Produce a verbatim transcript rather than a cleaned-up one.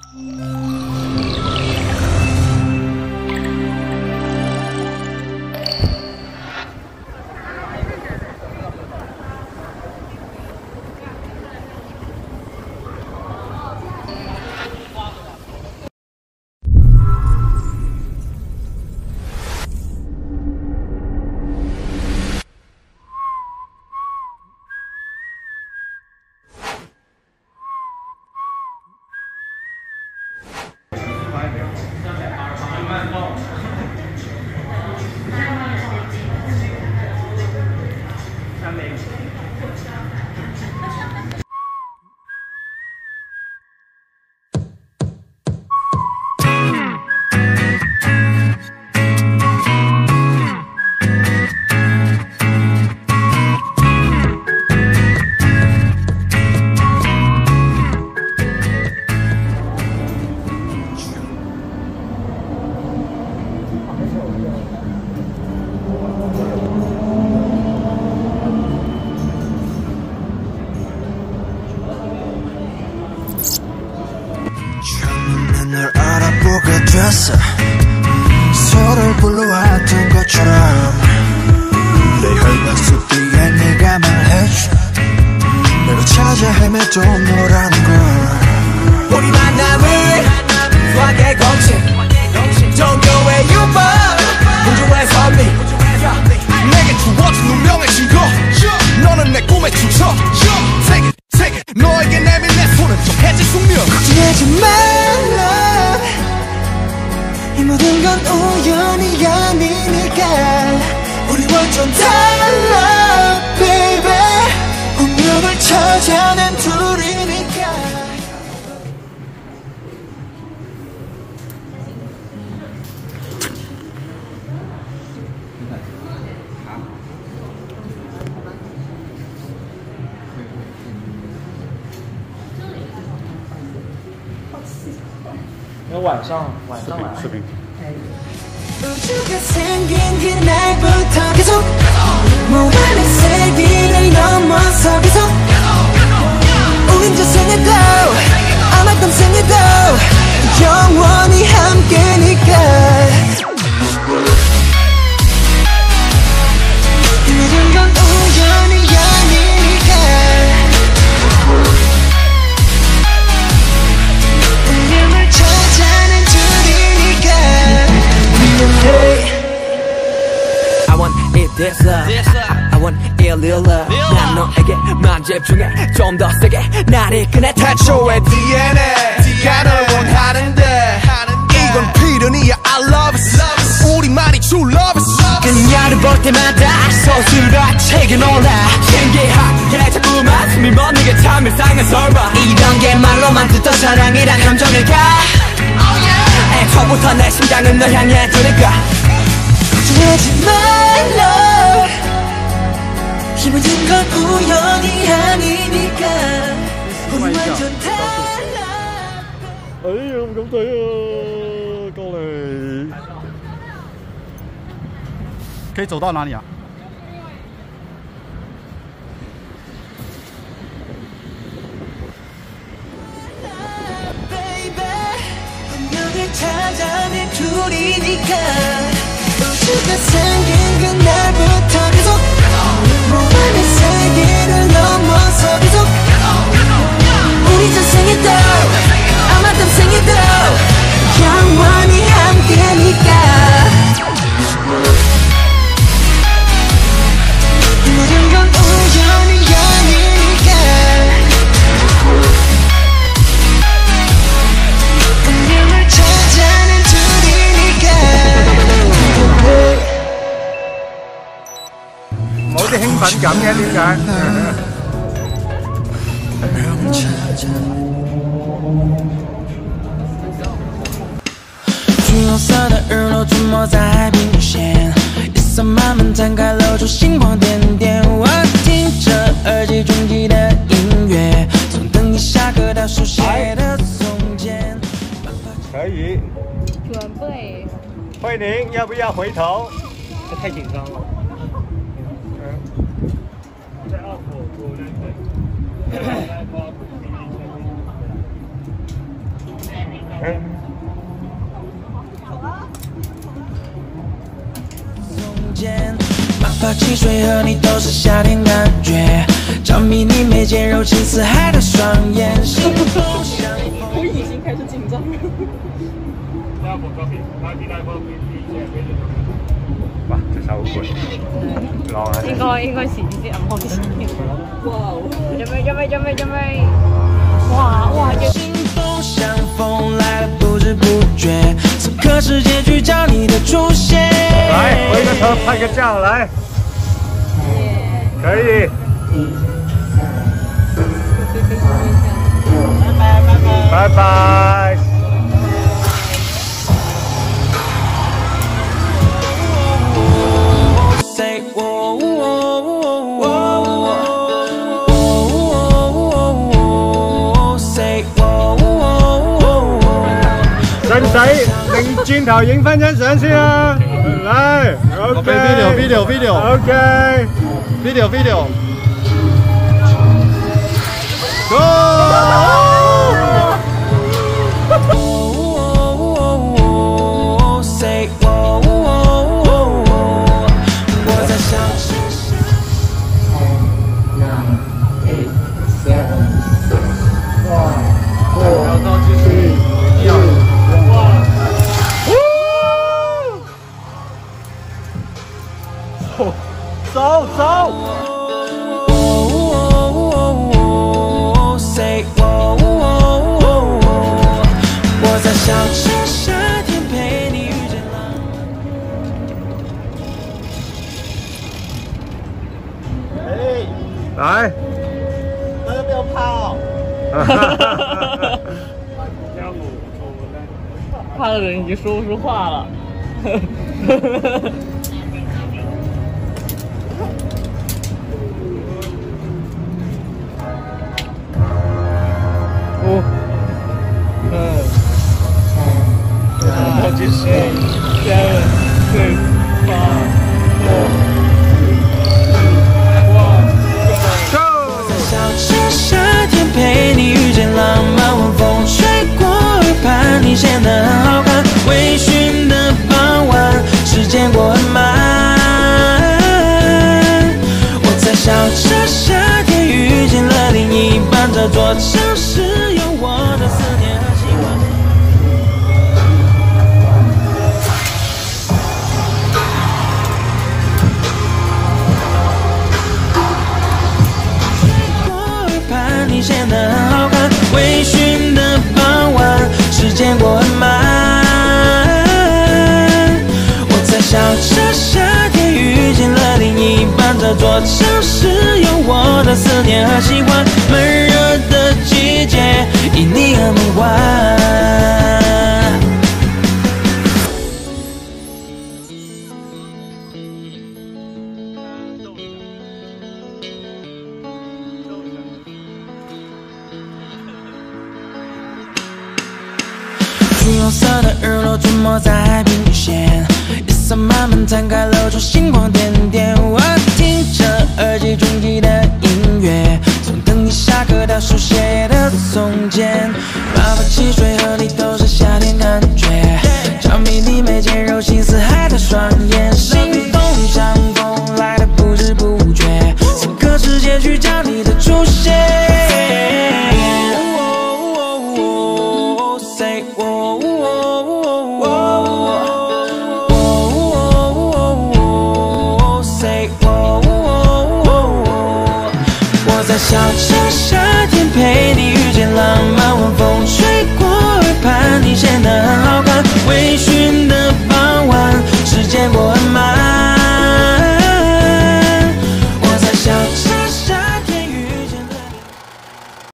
널 알아보게 됐어. 서로를 불러왔던 것처럼 내 혈관 속 뒤에 네가 말해줘. 내가 찾아 헤매도 너라는 걸. 우리 만남을 수학의 공식 종교의 유법 우주의 선미 내게 주어진 운명의 증거. 너는 내 꿈의 주처. 세계 세계 너에게 내민 내 손은 좀 해질 숙명. 걱정하지 말라. 이 모든 건 우연이 아니니까. 우리 완전 달라 baby. 운명을 찾아낸 둘이니까. 이거晚上晚上来。 우주가 생긴 그날부터 계속 무한의 세기를 넘어서 계속 우린 저 생에도 아마 다음 생에도 영원히 함께니까. 이 모든 건 우연이 아니니까. 운명을 찾아낸 둘이니까. I want it this love I want it real love 난 너에게만 집중해 좀 더 세게 날 이끄네. 태초의 디엔에이가 널 원하는데 이건 필연이야. I love it 우리만이 true love it. 그녀를 볼 때마다 서술같이 놀라. 신기하게 자꾸만 숨이 멎는 게 참 일상의 설마. 이런 게 말로만 듣던 사랑이란 감정일까. 애초부터 내 심장은 널 향해 두니까. 걱정하지 말라. 이 모든 건 우연이 아니니까. 우리 완전 달라. 哎呀，唔敢睇啊！過嚟，可以走到哪裡啊？ 운명을 찾아낸 둘이니까. 우주가 생긴 그날부터 계속 무한의 세계를 넘어서 계속 우리 저 생에도 아마 다음 생에도 영원히 함께니까. 이 모든 건 우연이 아니니까. 운명을 찾아낸 둘이니까. 冇啲興奮感嘅點解？ 橘红色的日落沉没在海平线，夜色慢慢摊开，露出星光点点。我听着耳机中记的音乐，从等你下课到书写的从前。 可以。 准备。 慧宁，要不要回头？太紧张了。在二火锅那个。 马发汽水和你都是夏天感觉，着迷你眉间柔情似海的双眼。 我已经开始紧张了。 哇，这下好攰， 應該應該遲啲先暗開先。哇！準備準備準備準備！哇哇！ 清风像风来了不知不觉，此刻时间去找你的出现。 来，回个头拍个照，来，可以。拜拜拜拜。 Say whoa whoa whoa whoa say whoa whoa。 使唔使擰轉頭影翻張相先啊？嚟 ，OK。video video video。OK。video video。Go！ Say whoa whoa。 我在想吃啥？ 走走。 Say whoa whoa。 我在想吃夏天陪你遇见浪。 来， 大家不要怕哦。 怕的人已经说不出话了。 五、四、五、六、七、seven、six、five、four、 想吃夏天陪你遇见浪漫，晚风吹过耳畔，你显得很好看。微醺的傍晚，时间过很慢。我在想着夏天遇见了另一半，这座城市有我的思念和希望。 你显得很好看，微醺的傍晚，时间过很慢。我在想着夏天遇见了另一半，这座城市有我的思念和喜欢。闷热的季节，因你而梦幻。 橘红色的日落沉没在海平线，夜色慢慢摊开，露出星光点点。我听着耳机中记的音乐，从等你下课到书写的从前。马发汽水和你都是夏天感觉，着迷你眉间柔情似海的双眼，心动像风来的不知不觉，此刻时间去找你的出现。 Say whoa whoa whoa。 Say whoa whoa。 我在想着夏